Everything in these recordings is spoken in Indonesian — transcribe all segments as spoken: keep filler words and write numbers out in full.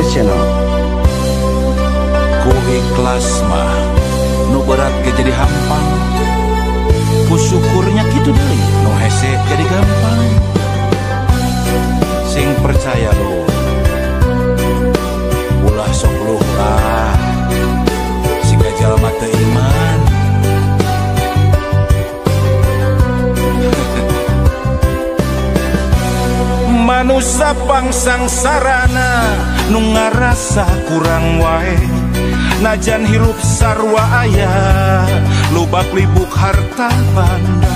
Creator Channel. Ku ikhlas mah nu berat ge jadi hampang, ku syukurnya kitu deui nu hese jadi gampang. Sing percaya lo ulah sok luh lah, siga jalma teu iman. Manusia pangsang sarana nu ngarasa kurang wae, najan hirup sarwa aya lubak libuk harta banda.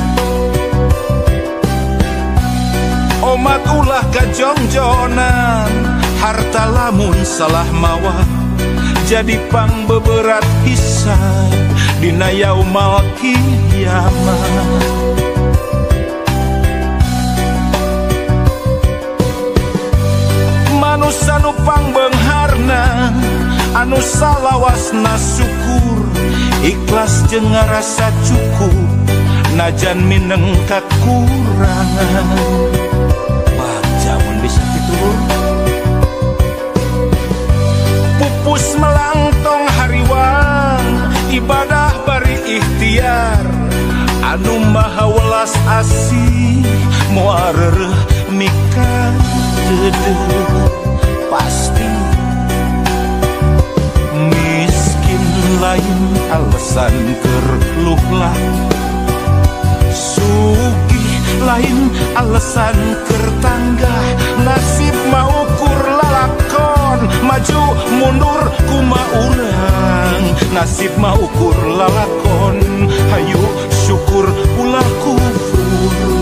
Omat ulah gajongjonan, harta lamun salah mawa jadi pang beberat hisab dina yaumal kiamat. Manusia nu pangbeungharna anu salawasna syukur, ikhlas jeung ngarasa cukup najan mineng kakurangan. Bagja mun bisa diturun pupus melangtong hariwang, ibadah bari ikhtiar anu maha welas asih moal reureuh mika dedeuh pasti. Miskin lain alasan keur luhlah, sugih lain alasan keur tanggah. Nasib mah ukur lalakon, maju mundur kumaha urang. Nasib mah ukur lalakon, hayu syukur ulah kufur.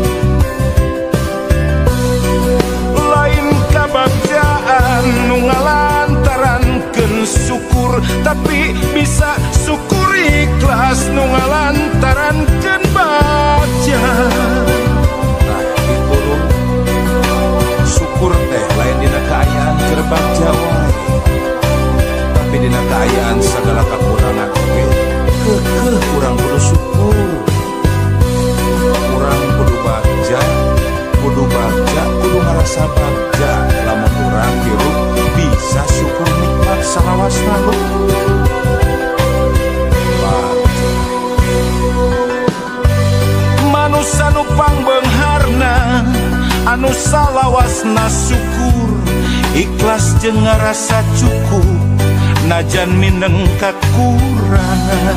Lain kabagjaan nu ngalantarankeun syukur, tapi bisa syukur ikhlas nu ngalantarankeun bagja. Nah itu syukur teh lain dina kaayaan keur bagja wae, tapi dina kaayaan sagala kakurangan oge keukeuh urang kudu syukur. Urang kudu bagja, kudu bagja, kudu ngarasa bagja. Lamun urang hirup bisa syukur nikmat salawasna lu. Manusia nu pangbeungharna anu salawasna syukur, ikhlas jeung ngarasa cukup najan mineng kakurangan.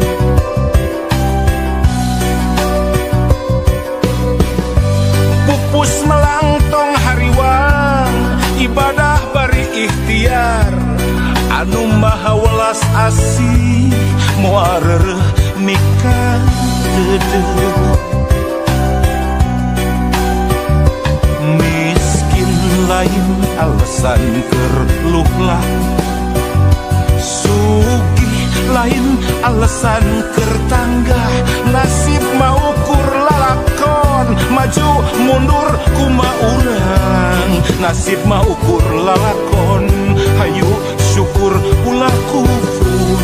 Pupus melangtong hariwang, ibadah bari ikhtiar anu maha welas asih moal reureuh mika dedeuh. Miskin lain alasan keur luhlah, sugih lain alasan keur tanggah. Nasib mah ukur lalakon, maju mundur kumaha urang. Nasib mah ukur lalakon, hayu syukur ulah kufur.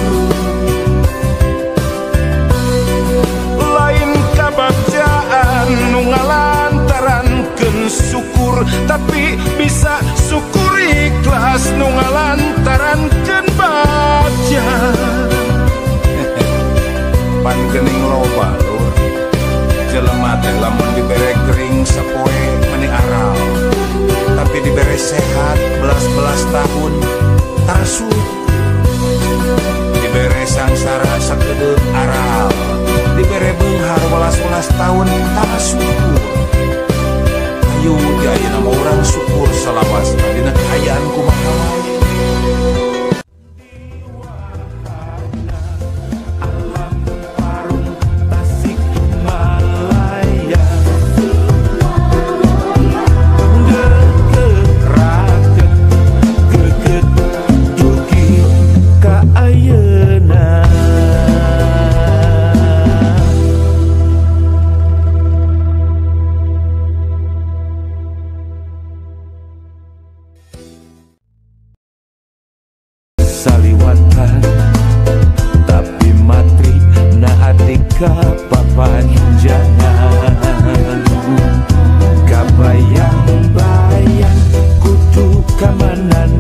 Lain kabagjaan nu ngalantarankeun syukur, tapi bisa syukur ikhlas nu ngalantarankeun bagja. Pan geuning loba lur, jelema teh lamun dibere gering sapoe meni aral, tapi dibere sehat belas-belas tahun tarsyukur. Dibere sangsara sakedeuk aral, dibere beunghar welas-welas tahun tarsyukur. Ayo di ayeuna mah urang syukur salawasna dina kaayaan kumaha wae. Saliwatan tapi matri na hati kapanjangan kabayang-bayang kudu kamanan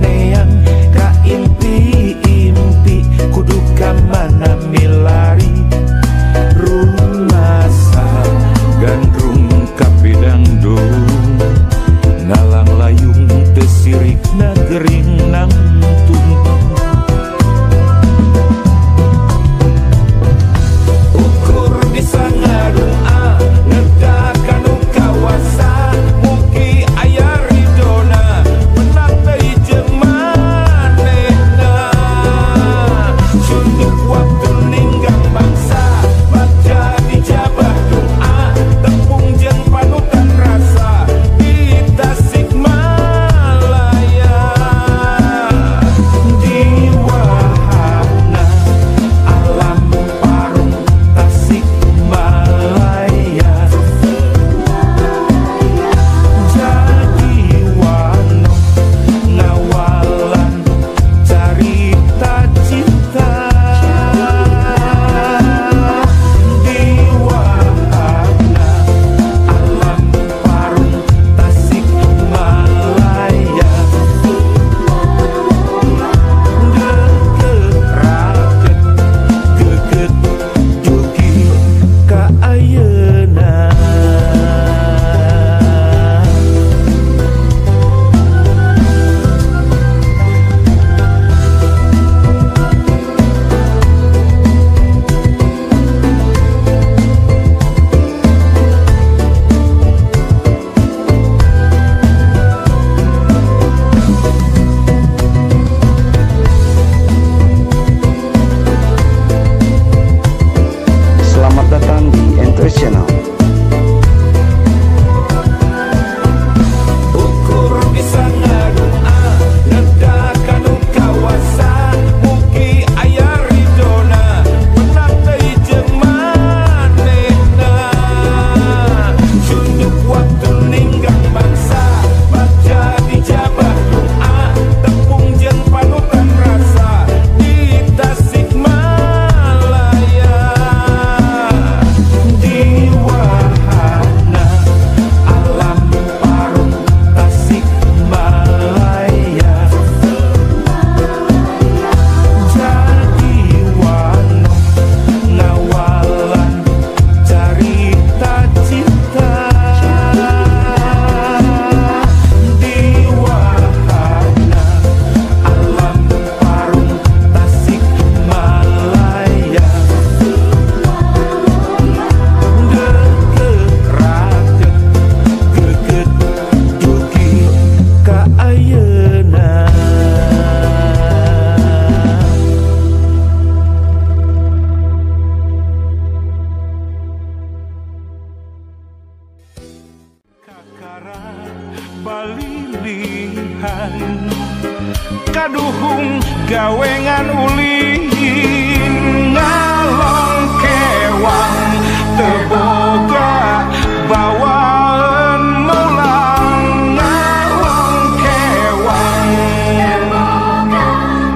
pilihan kaduhung gawengan ulin ngalong kewang teboga bawaan mulang ngalong kewang teboga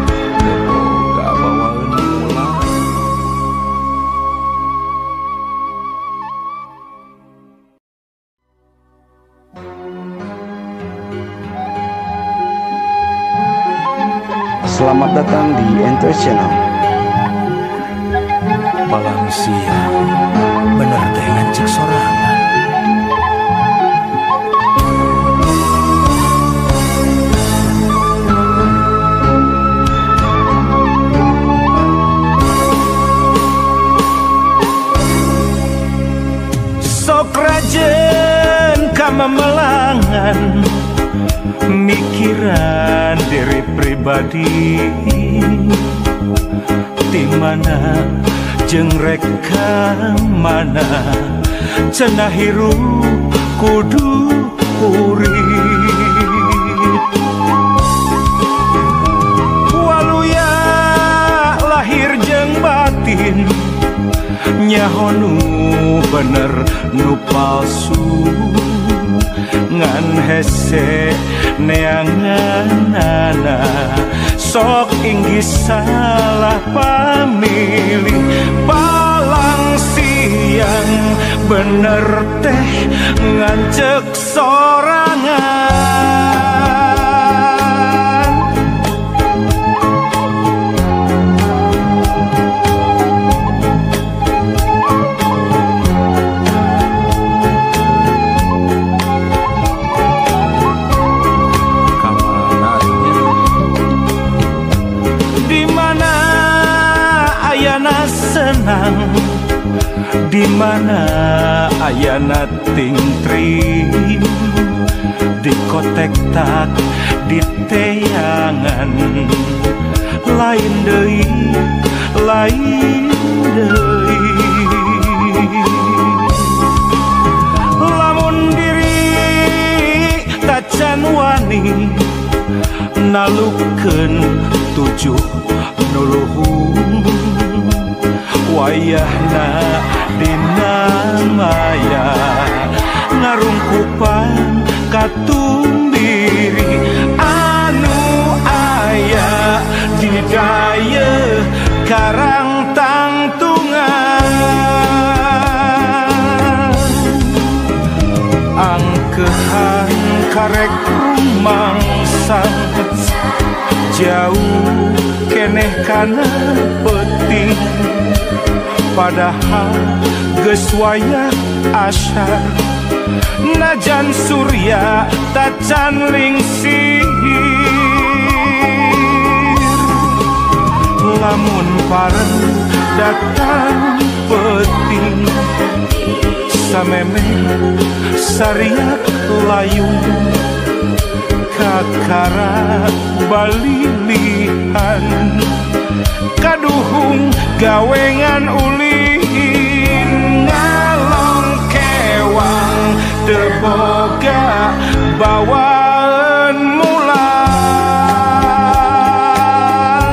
bawaan mulang. Selamat datang di Enter Channel. Balang siang bener teh ngancik sorangan. Sok rajen kamamelangan mikiran diri pribadi di mana jeung reka mana cenah hirup kudu urip waluya lahir jeung batin nyaho nu bener nu palsu ngan hese neanganana sok inggih salah pamilih balang siang bener teh ngancek sorangan. Senang di mana ayana tingtring di kotek tak di teangan lain deui lain deui lamun diri tacan wani nalukeun tujuh nuluhung wayahna dina maya ngarungkupan katumbiri anu aya di daya karang tangtungan angkehan karek rumangsang jauh keneh kana penting padahal geus wayah asyar najan surya tacan lingsir lamun pareng datang penting sameme sariak layung kakara balilihan kaduhung gawengan ulin ngalong kewang teboga bawaan mulang.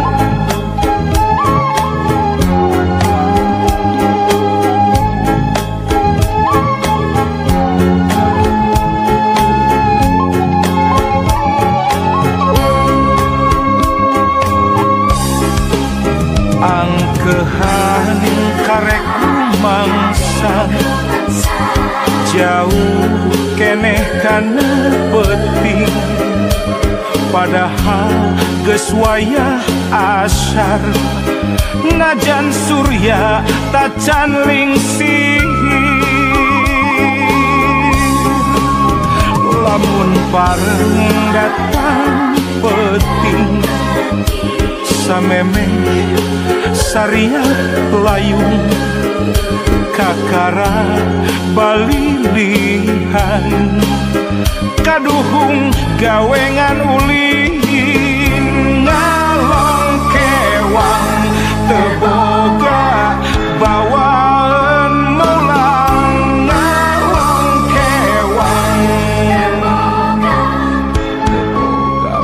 Angkehan karek rumangsa jauh keneh kana penting padahal geus wayah asyar najan surya tacan lingsir lamun pareng datang penting sameme sariak layung kakara balilihan kaduhung gawengan ulin ngalong kewang teboga bawaan mulang ngalong kewang teboga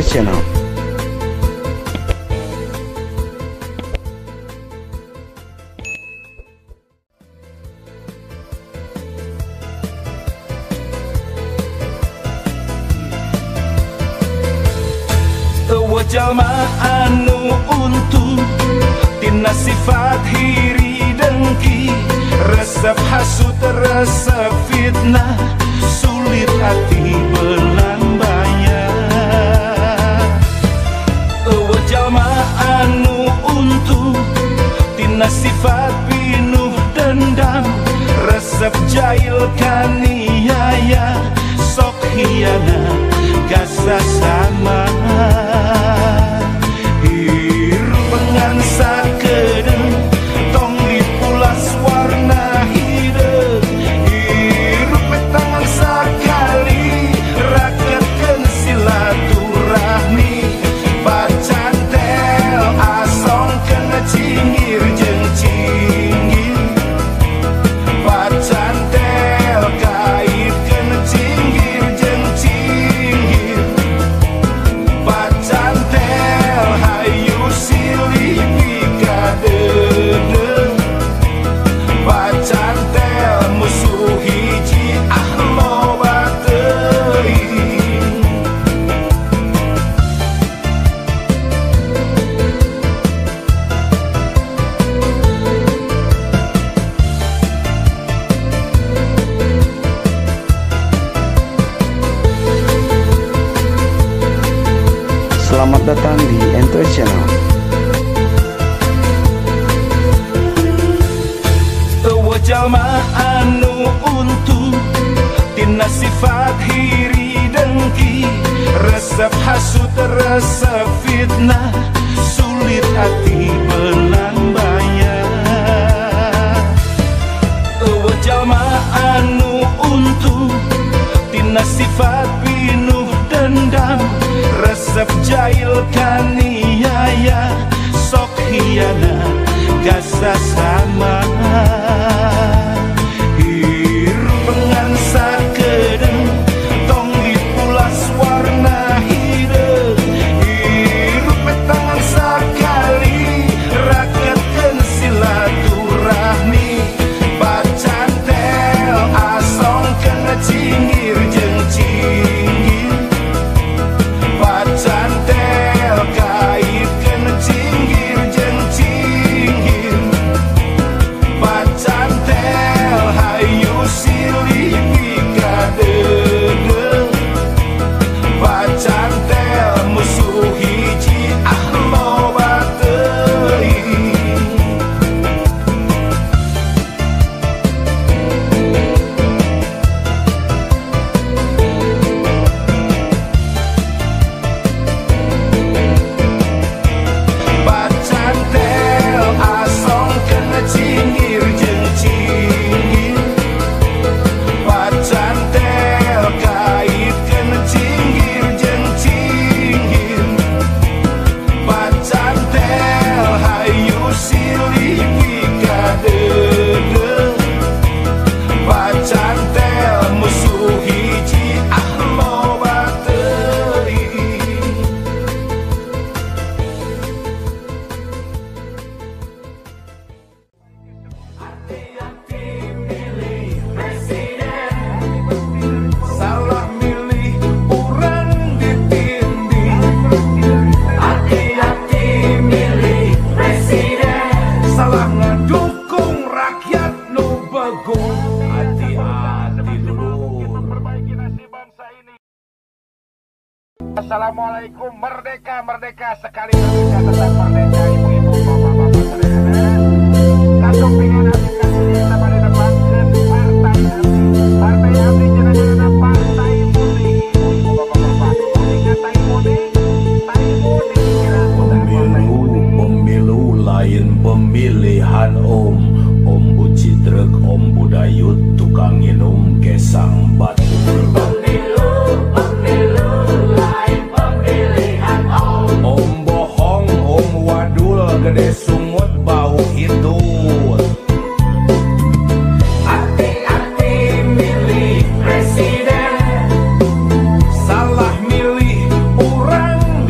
International. Jalma anu untung tina sifat hiri dengki, resep hasut resep fitnah, sulit hati belang bayar. Eueuh jalma anu untung tina sifat pinuh dendam, resep jahil kaniaya, sok hianat gasa sama. Pengan sakedeung tong dipulas warna hideung, hirup tangan sakali raketkeun silaturahmi, bacantel asongkeun cinggir jeung cinggir, bacantel kaitkeun cinggir jeung cinggir, bacantel hayu silih pikadedeung, bacantel musuh hiji ah loba teuing. Selamat datang di International. Eueuh jalma anu untung tina sifat hiri dengki, resep hasut resep fitnah, sulit hati belang bayar. Eueuh jalma anu untung tina sifat pinuh dendam, resep jahil kaniaya, sok hianat gasa sama. Hirup pengan sakedeung tong dipulas warna hideung, hirup tangan sakali raketkeun silaturahmi, bacantel asongkeun cinggir jeung cinggir, bacantel kaitkeun cinggir jeung cinggir, bacantel hayu silih pikadedeung, bacantel musuh hiji ah loba teuing. Bacantel asongkeun cinggir jeung cinggir, bacantel kaitkeun cinggir jeung cinggir, bacantel hayu silih pikadedeung, bacantel musuh hiji ah loba teuing. Salah milih urang ditinding, hati-hati milih presiden, salah ngedukung rakyat nu begung, hati-hati dulur. Assalamualaikum, merdeka, merdeka, sekali merdeka, tetap merdeka, ibu-ibu, bapak-bapak, saudara-saudara. Satu pingin hati kasih sama di depan partai abdi, partai abdi jenazah partai mudi, ibu-ibu, bapak-bapak, ingat tai mudi, tai mudi. Pemilu, pemilu lain pemilihan om, om bucidrek, om budayut, tukang minum gesang batur. Pemilu, pemilu lain pemilihan om, om bohong, om wadul, gede sungut bau hitut. Hati-hati milih presiden, salah milih urang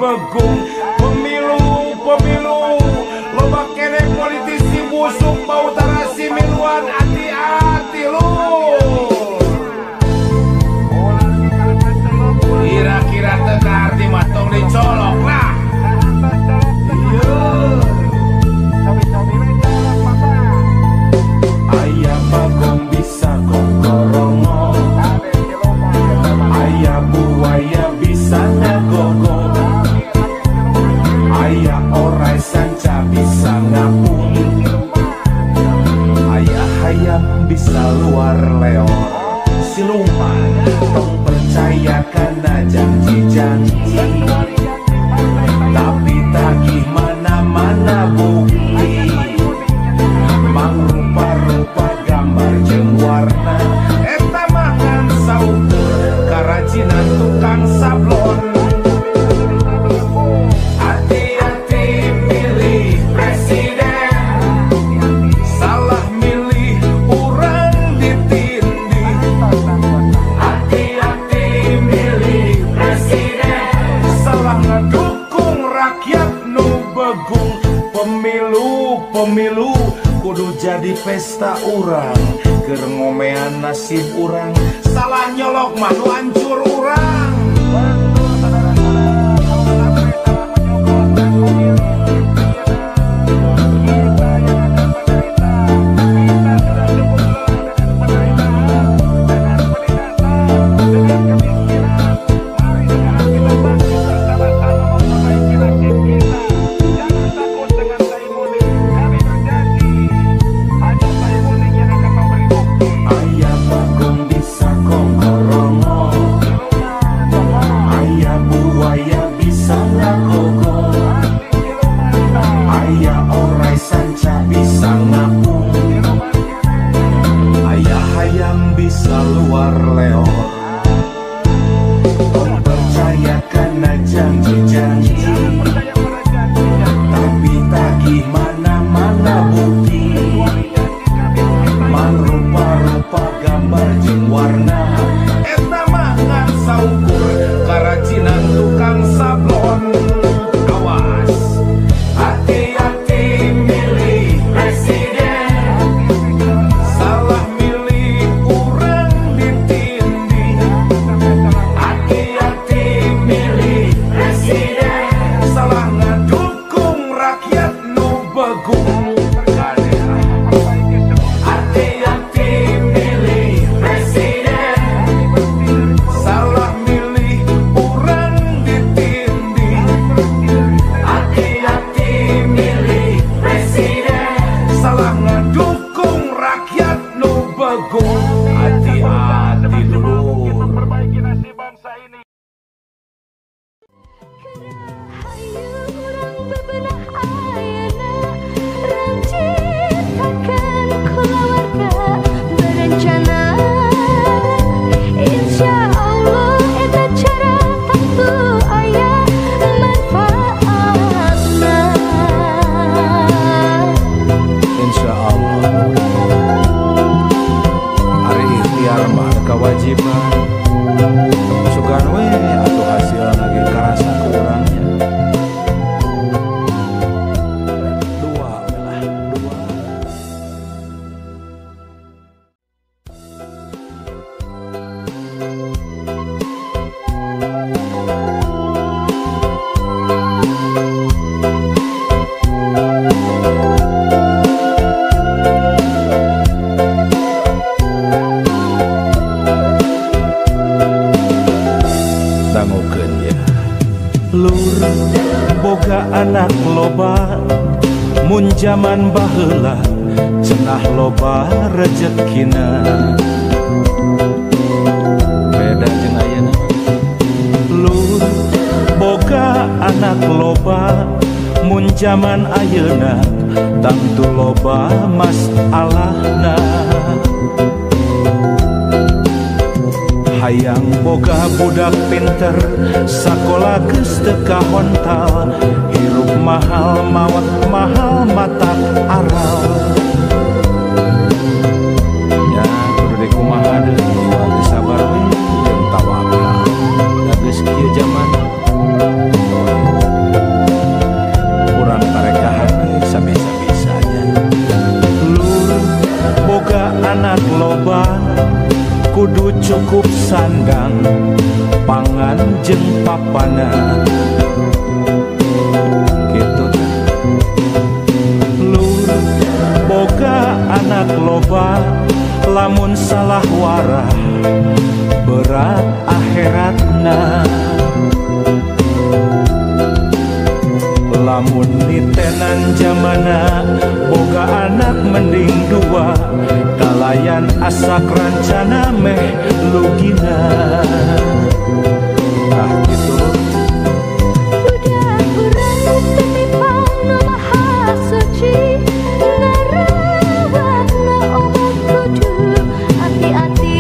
begung. Pemilu, pemilu, loba kene politisi busuk bau tarasi miluan, hati-hati lu. Kira-kira teka arti matong dicolok lah. Ayah bagong bisa kokorongo, ayah buaya bisa ngagogo, ayah orai sanca bisa ngapung, ayah hayam bisa luar leor. Siluman tong percaya karena janji-janji, tapi tak gimana-mana bukti. Mang rupa-rupa gambar jeung warna, eta makan saukur karajinan tukang sablon. Hati-hati milih presiden, salah milih urang ditindih. Hati-hati milih presiden, salah ngedukung rakyat nu begung. Pemilu, pemilu kudu jadi pesta urang, keur ngomean nasib urang, salah nyolok mah nu hancur urang. Anak loba mun jaman baheula cenah loba rezekina, beda jeung ayeuna. Lur boga anak loba mun jaman ayeuna tangtu loba masalahna. Hayang boga budak pinter sakola geus teu kahontal, hirup mahal mawat mahal matak aral. Ya kudu dikumaha deui geus sabar we jeung tawakal. Da geus kieu jaman anak loba kudu cukup sandang pangan jeung papana gitu teh. Lur boga anak loba lamun salah warah berat akhiratna. Lamun nitenan zamana boga anak mending dua kalayan asak rancana meh lugina. Nah gitu. Budak urang titipan nu maha suci ngarawatna obat kudu hati-hati.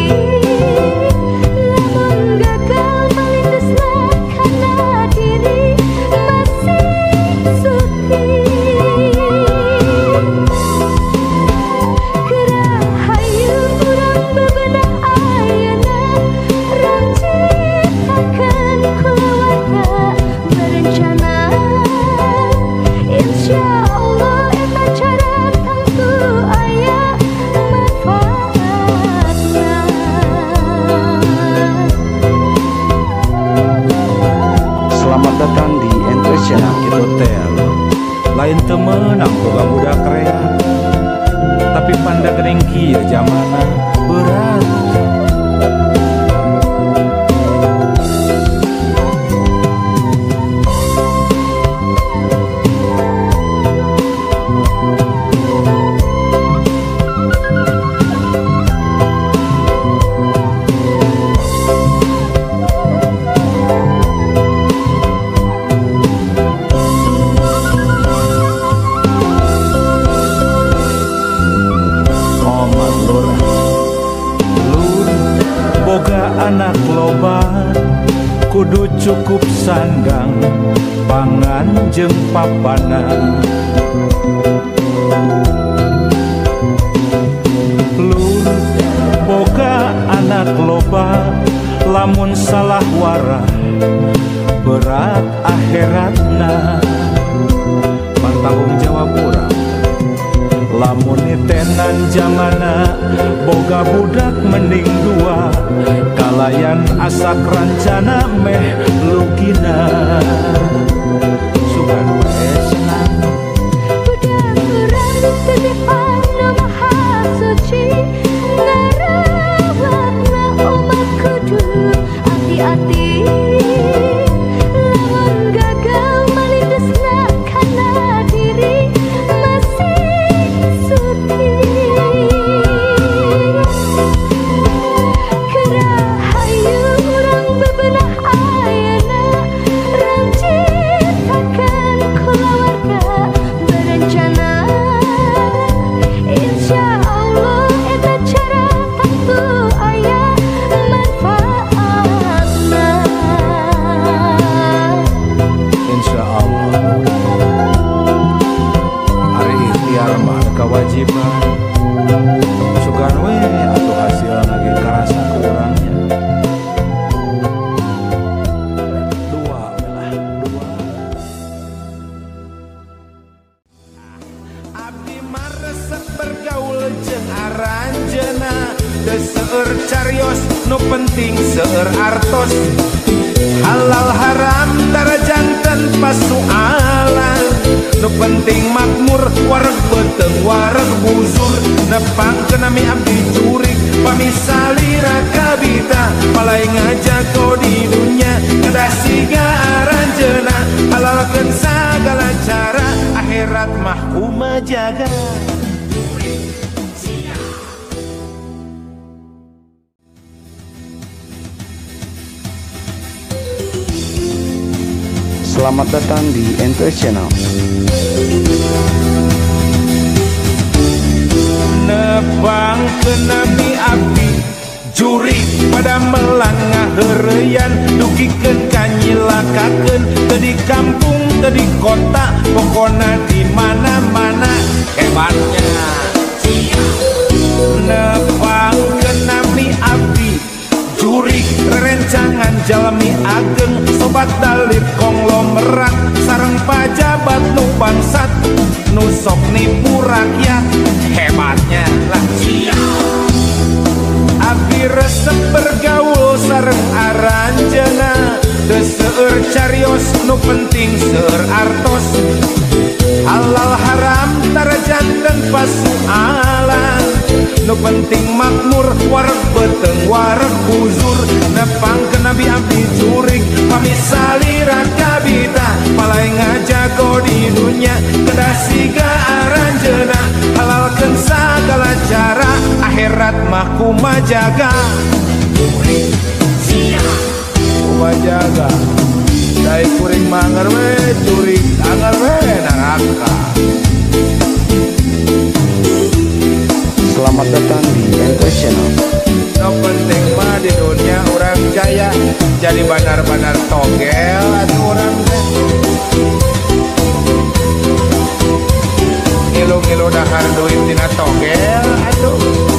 Lamun gagal malindesna kana diri masih suci. Gerahayu urang bebenah ayeuna rancitakeun keluarga berencana. Insya Allah eta cara tentu aya manfaatna. Selamat datang di Ento Channel. Gitu teh lain teu meunang boga budak rea tapi panda gering kieu zamana berat. Anak loba kudu cukup sandang pangan jeung papana. Lur boga anak loba lamun salah warah berat akhiratna. Tanggung jawab urang lamun nitenan zamana boga budak mending dua kalayan asak rancana meh lugina. Sugan we senang. Budak urang titipan nu maha suci ngarawatna umat kudu hati-hati. Lamun gagal malindesna kana diri masih suci. Gerahayu urang bebenah ayeuna rancitakeun keluarga berencana. Insya Allah eta cara tentu aya manfaatna. Insya Allah hari ikhtiar mah kewajiban. Sugan we atuh hasil lagi karasa ke urangnya. Dua belah dua. Abdi mah resep bergaul jeung aranjeuna teu seueur carios nu penting seueur artos. Halal haram darajanten pasualan nu penting makmur wareg beuteng wareg buzur nepangkeun nami abdi jurig pamisalira kabita palai ngajago di dunya kedah siga aranjeuna halalkeun sagala cara akhirat mah kumaha jaga. Selamat datang di Ento Channel. Nebangkeun nami abdi jurig pada melang ngaheureyan dugikeun kanyilakakeun teu di kampung teu di kota pokona di mana-mana hebatnya. Nebangkeun nami abdi jurig rerencangan jalmi ageng sobat dalip konglomerat sareng pajabat nu bangsat nu sok nipu rakyat hebatnya lah. resep bergaul sareng aranjena, teu seueur carios nu penting seueur artos. Halal haram tarajan dan pasualan, nu penting makmur wareg beteng wareg buzur. Nepang ke nabi abdi jurig pamisali rakabita, palai ngajago di dunia kedah siga aranjena. Halalkeun sagala cara akhirat mah kumajaga. Kumajaga dai kuring mangar we jurig angar we neraka. Selamat datang di Entry Channel. No penting mah di dunia orang jaya jadi banar-banar togel atuh orang teh. Ngilu-ngilu dahar duit tina togel atuh.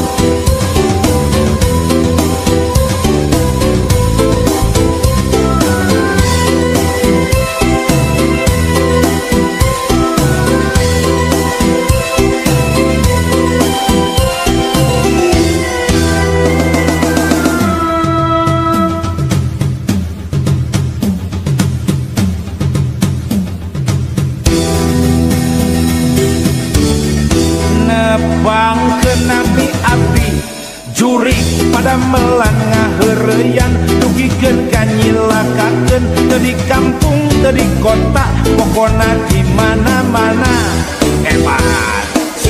Bang ke nabi abdi jurig pada melan ngaheureyan, dugikeun kanyilakakeun teu di kampung teu di kota, pokona di mana-mana hebat.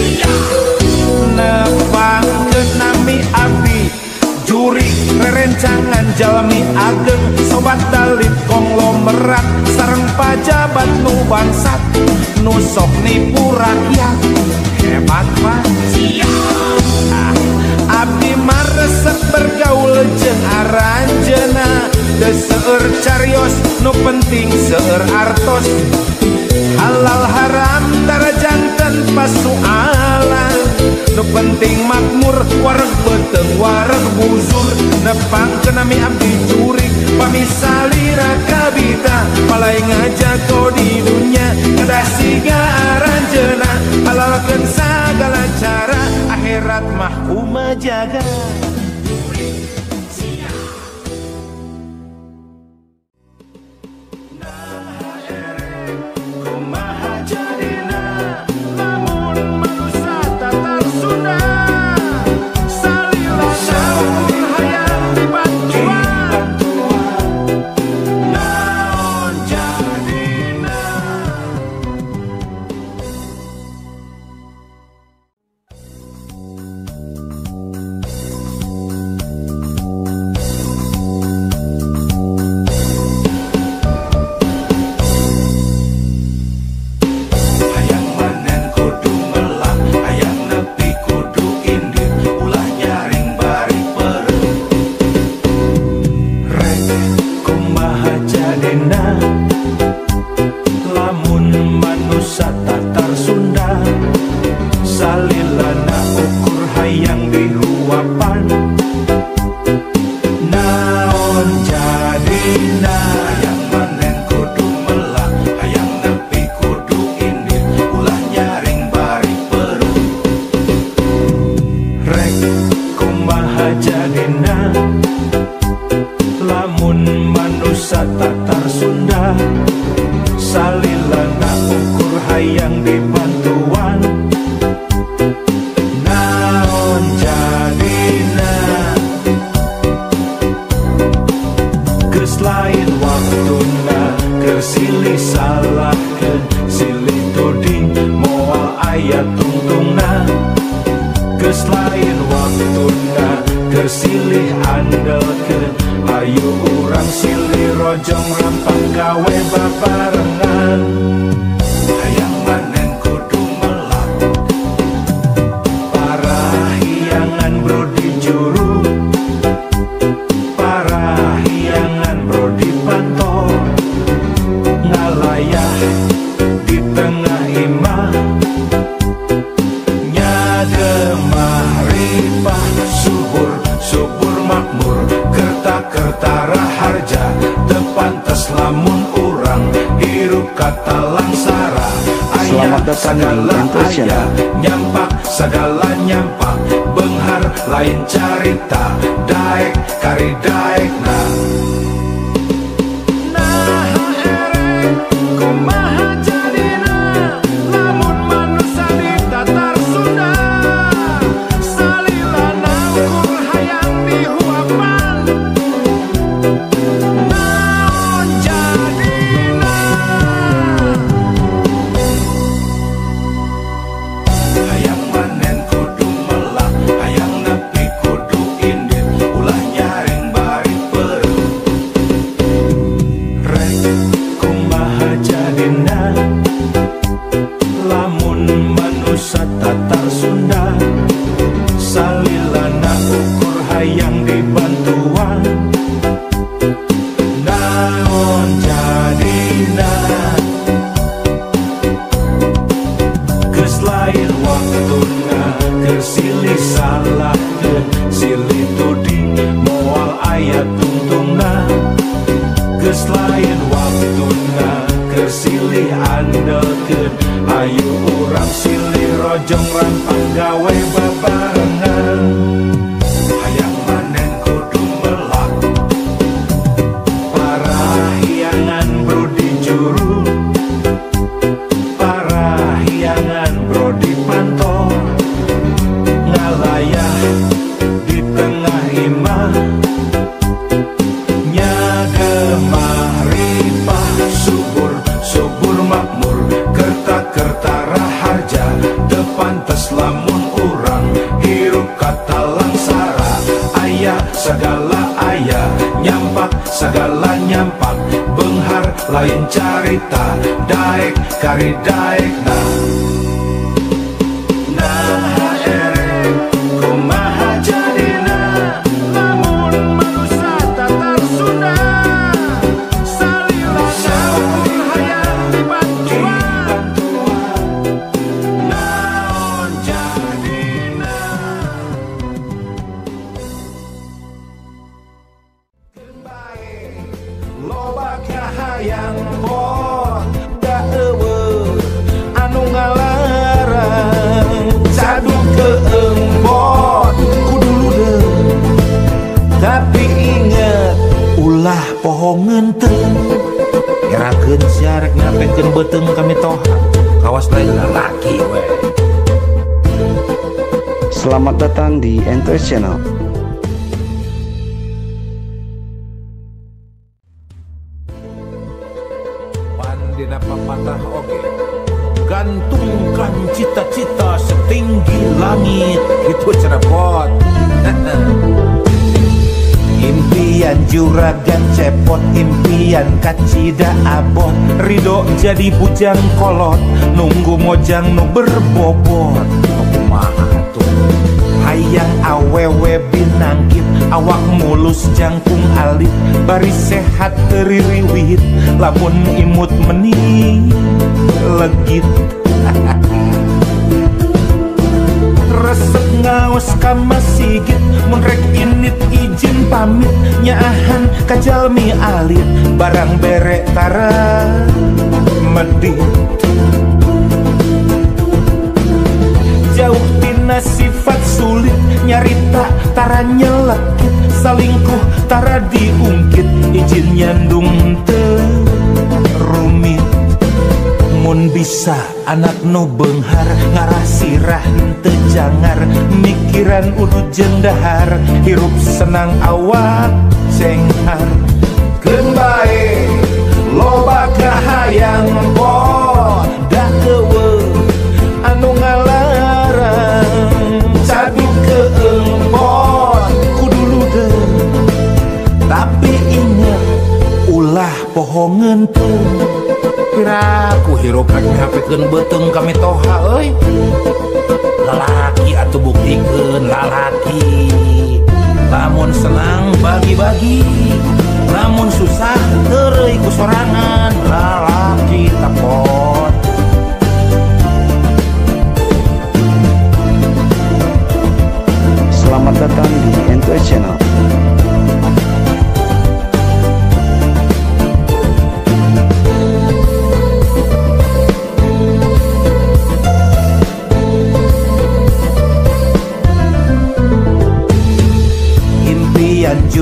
Nebang ke nabi abdi jurig rerencangan jalmi ageng, sobat dalit konglomerat sareng pajabat nu bangsat nu sok nipu rakyat hebat mah. Ah, abdi mah resep bergaul jeung aranjeuna, teu seueur carios nu penting seueur artos. Halal haram tarajanten pasualan, nu penting makmur wareg beteng wareg buzur. Nepang ke nami abdi jurig pamisali rakabita, palai ngajago di dunia kedah siga aranjeuna. Halalkeun sagala cara akhirat mah kumajaga. datang di segala Entry aya, Channel. nyampak segala nyampak, benghar lain carita, daek kari daek nah. Nah erek kumaha jadina, lamun manusia ditatar Sunda, salilana ukur hayang dihuapan, naon jadina. Hayang manen kudu melak, hayang nepi kudu indit, ulah nyaring bari perut. Rek kumaha jadina, lamun manusia tatar Sunda, salilana ukur hayang dibantuan, naon jadina. Geus lain waktuna keur silih salahkeun, silih tuding moal aya tungtungna. Geus lain waktuna keur silih andelkeun, ayo urang silih rojong rampang gawe babarengan. Hayang manen kudu melak, parahyangan brodi juru, parahyangan brodi pantol, ngalayah di tengah imah, nyagemah ripah subur subur makmur, kerta-kerta raharja, tepantes lamun urang hirup kata langsara. Aya segala aya, nyampak segala nyampak, benghar lain carita, daek kari daek nah. Nah erek kumaha jadina, lamun manusia tatar Sunda, salilana ukur hayang dibantuan, naon jadina. Bae lobaknya hayang pot da eueuh anu ngalarang, sadu keembot kudu ludeung, tapi inget ulah pohongeun teu. Gerakeun sia rek ngapekeun beuteung kami toha, kawas lain lalaki we. Selamat datang di Entry Channel. Pandina papatah oge, gantungkan cita-cita setinggi langit, itu cerepot. Impian juragan cepot, impian kacida abot, ridho jadi bujang kolot, nunggu mojang nu berbobot. Kumaha tuh hayang awewe binangkit, awak mulus jangkung alit, bari sehat teri riwit, lamun imut meni legit. Resep ngaos ka masigit, mun rek init izin pamit, nyaahan ka jalmi alit, barang bere tara medit. Jauh tina sifat sulit, nyarita tara nyelekit, salingkuh tara diungkit, izin nyandung teu rumit. Mun bisa anak nu beunghar, ngarah sirah teu jangar, mikiran udu jendahar, hirup senang awak cenghar. Keun bae loba kahayang pot da eueuh anu ngalarang, sadu keempot kudu ludeung, tapi inget ulah pohongeun teu. Piraku hirup rek ngapekeun beuteung kami toha euy. Lalaki atuh buktikeun lalaki, lamun senang bagi-bagi, lamun susah teureui ku sorangan, lalaki tapot. Selamat datang di Entry Channel.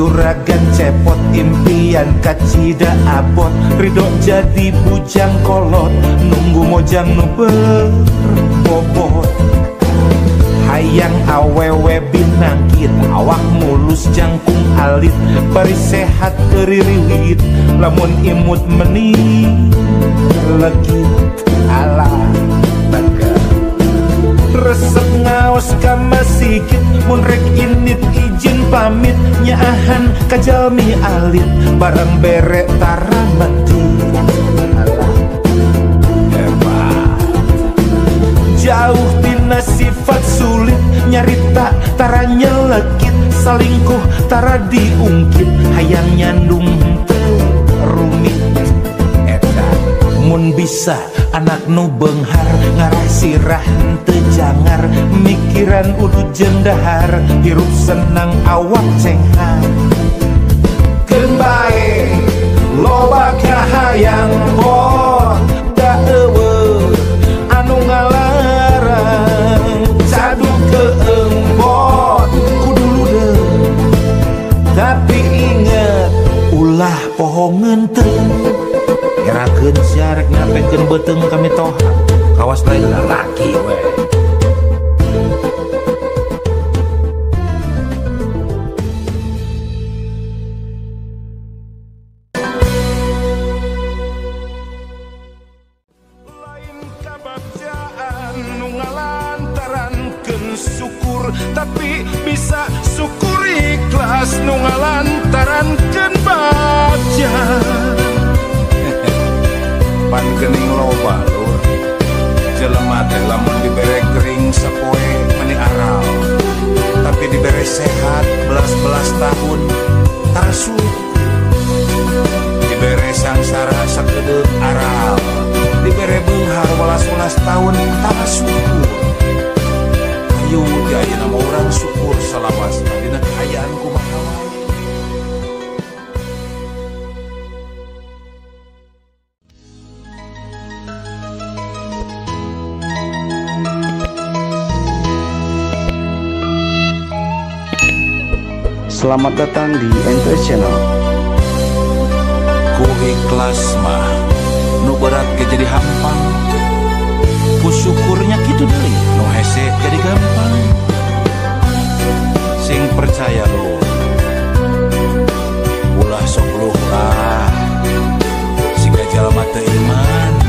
juragan cepot impian kacida abot ridho jadi bujang kolot nunggu mojang nu berbobot hayang awewe binangkit awak mulus jangkung alit bari sehat keririwit lamun imut meni legit ala baga resep ngaos ka masikit mun rek init izin pamit nyaahan kajalmi alit barang bere tara mati ala hebat jauh tina sifat sulit nyarita tara nyelekit salingkuh tara diungkit hayang nyandung teu rumit eta mun bisa anak nu beunghar ngarah sirah teu jangar mikiran udu jendahar hirup senang awak cenghar keun bae loba kahayang pot da eueuh anu ngalarang cadu keembot kudu ludeung tapi inget ulah pohongeun teu gerakeun syarek ngapekeun beuteung kami toha kawas lain lalaki we lain kababjaan nu ngalantarankeun syukur tapi bisa syukur ikhlas nu ngalantarankeun bagja pan gening loba lur jelema teh lamun dibere gering sapoe meni aral tapi dibere sehat belas-belas tahun tarasu dibere sangsara sakedeuk aral dibere beunghar welas-welas tahun tarasyukur ayo di ayeuna mah urang syukur salawasna dina kaayaan kumaha wae. Selamat datang di Enter Channel. Ku ikhlas mah nu berat ge jadi hampang ku syukurnya kitu deui nu hese jadi gampang sing percaya lu ulah sok luh lah siga jalma teu iman